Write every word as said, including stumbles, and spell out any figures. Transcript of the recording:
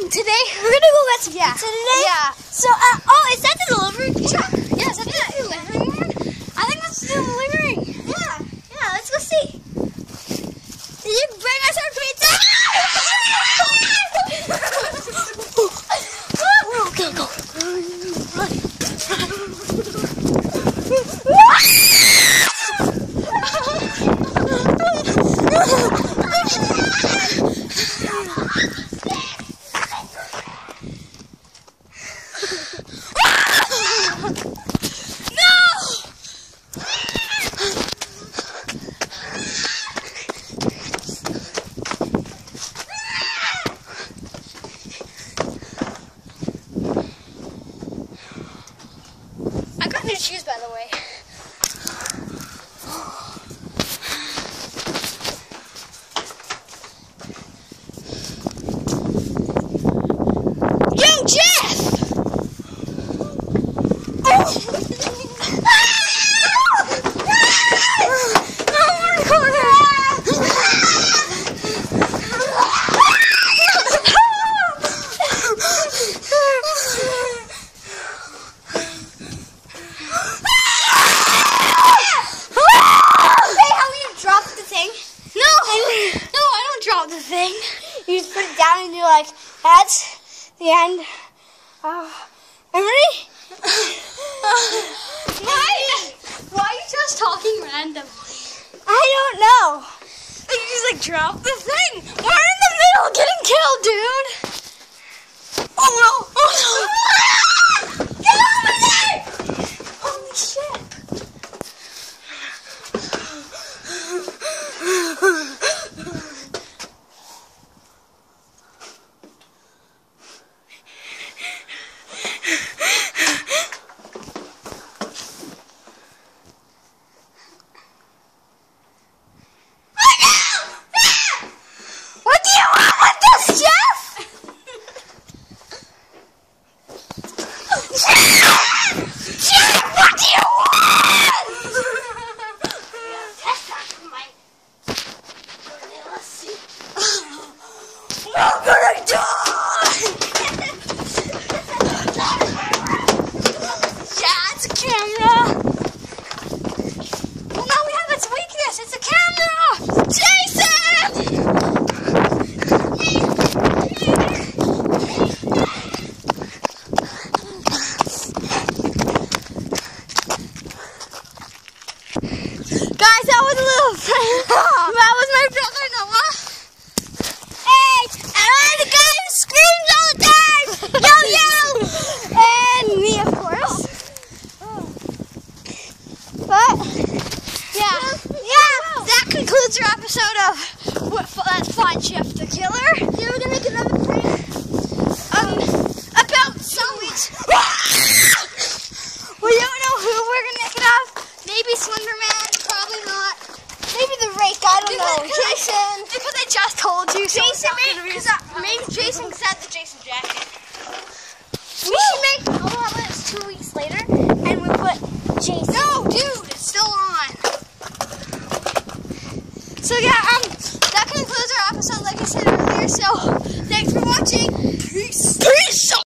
today we're gonna go get some Yeah. pizza today. Yeah. So, uh, oh, is that the delivery truck? Yeah, is that the delivering one? I think that's the delivering. Yeah. Yeah. Let's go see. Did you bring us our pizza? Okay, go. I got new shoes, by the way. Yo, Jeff! Drop the thing. You just put it down and you're like, that's the end. Uh, Emily? Why? Why are you just talking randomly? I don't know. You just like drop the thing. We're in the middle of getting killed, dude. Oh no! Oh no! Get over there! Holy shit. What do you want with this, Jeff? Jeff! Jeff, what do you want? Let's see. I'm gonna die! Yeah, it's a camera. Well, now we have its weakness. It's a camera. Jason! Guys, that was a little friend. That was my brother Noah. Hey, and I'm the guy who screams all the time. Yo, yo. And me, of course. But yeah, yeah. That concludes our episode of Let's Find Jeff the Killer. Yeah, we're gonna make another prank. Um, about some weeks. We don't know who we're gonna make it of. Maybe Slenderman, probably not. Maybe the rake, I don't know. Jason. Because I just told you. So Jason, maybe, because maybe Jason said the Jason jacket. We should make, although that was two weeks later, and we put Jason. No, dude, it's still on. So yeah, um, that concludes our episode, like I said earlier. So thanks for watching. Peace. Peace.